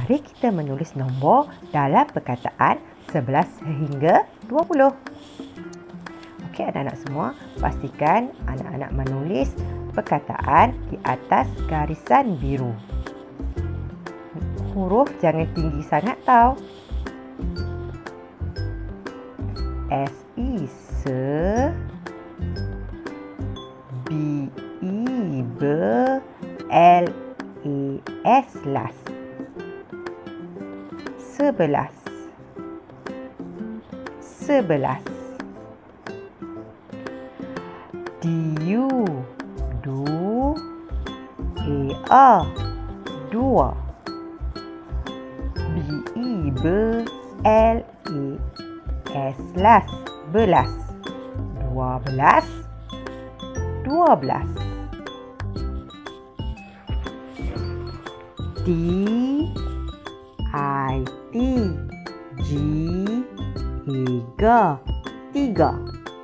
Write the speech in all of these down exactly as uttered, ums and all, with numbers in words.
Mari kita menulis nombor dalam perkataan sebelas hingga dua puluh. Okey, anak-anak semua, pastikan anak-anak menulis perkataan di atas garisan biru. Huruf jangan tinggi sangat tau. S I se, B I B L E S las. Sebelas. Sebelas. D U du E A dua. B I B L E S las. Belas. Dua belas. Dua belas. T I T G tiga. Tiga.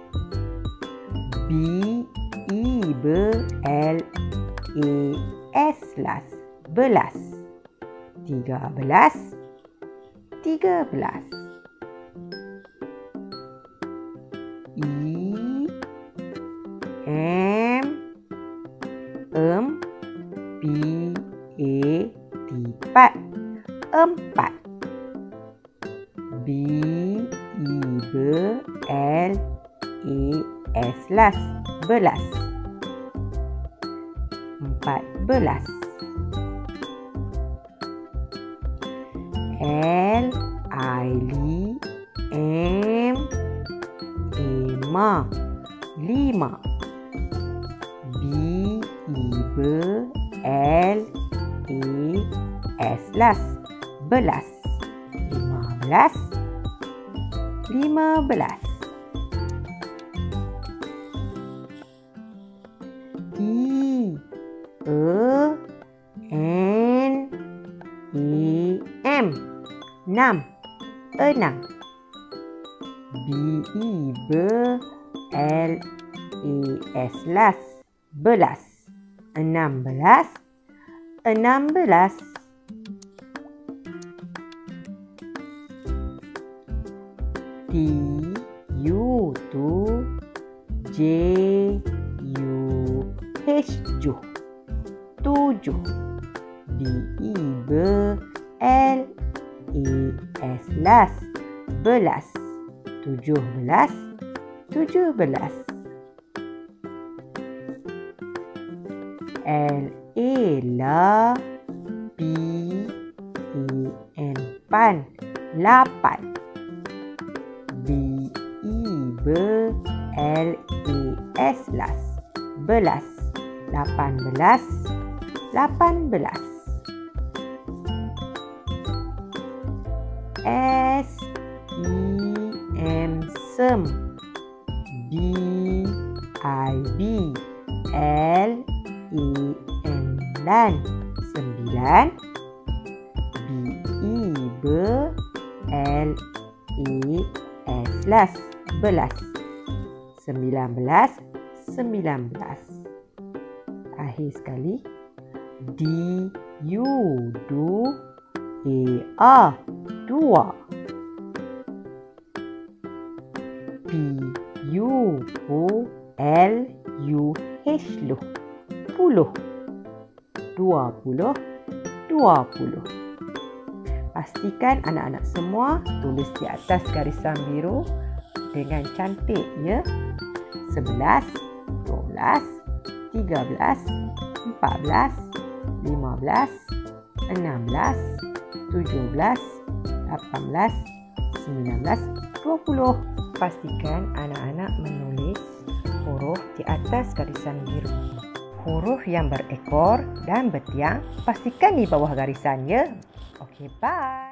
B I B L E S las. Belas. Tiga belas. Tiga belas. I M em P E empat. Empat. B I B L E S las. Belas. Empat belas. L I L M lima. Lima. B I B L E S las. Belas. Lima belas. Lima belas. I E N E M enam. Enam. B I B L E S las. Belas. Enam belas. Enam belas. T U tu J U H tujuh. Tujuh. B I B L E S las. Belas. Tujuh belas. Tujuh belas. L E la P E N pan. Lapan. B I B L E S las. Belas. Lapan belas. Lapan belas. S I M sem. B I B L E N dan. Sembilan. B I B L E S las. Belas. Sembilan belas. Sembilan belas. Akhir sekali. D U du E A dua. P U L U H luh. Puluh. Dua puluh. Dua puluh. Pastikan anak-anak semua tulis di atas garisan biru dengan cantik ya. Sebelas, dua belas, tiga belas, empat belas, lima belas, enam belas, tujuh belas, lapan belas, sembilan belas, dua puluh. Pastikan anak-anak menulis huruf di atas garisan biru. Huruf yang berekor dan bertiang pastikan di bawah garisan ya. Okey, bye.